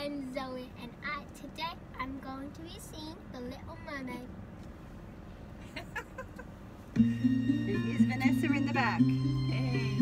I'm Zoe, and today I'm going to be singing The Little Mermaid. Here's Vanessa in the back. Hey.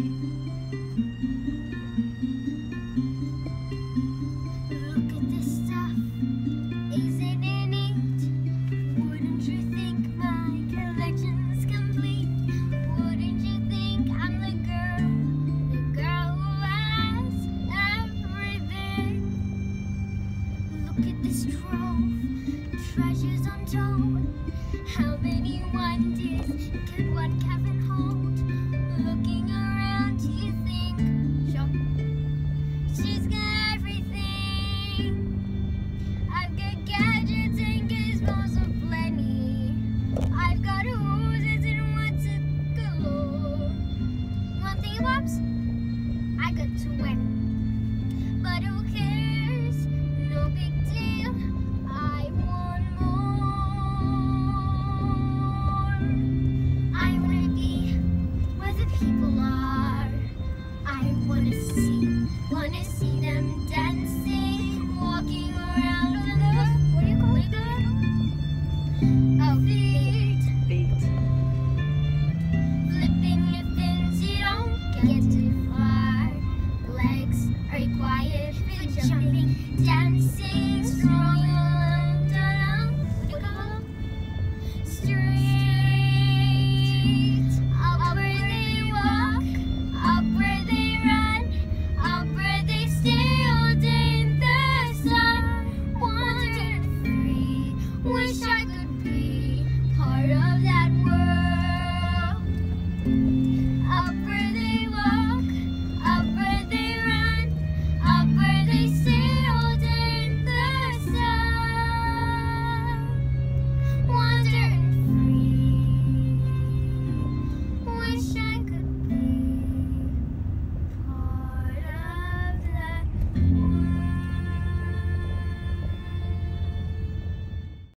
Look at this stuff, isn't it neat? Wouldn't you think my collection's complete? Wouldn't you think I'm the girl who has everything? Look at this trove, treasures untold. How many wonders could one cabin hold? Looking around, do you think, sure, she's got everything? I've got gadgets and gizmos aplenty. I've got hoses and what's it galore. One thing, Pops, I got 20, but who cares? No big deal. I want more. I wanna be where the people are. I wanna see them dancing, walking around on the, what do you call it? Oh, feet. Flipping your fins, you don't get too far. Legs are required for jumping, dancing, strong.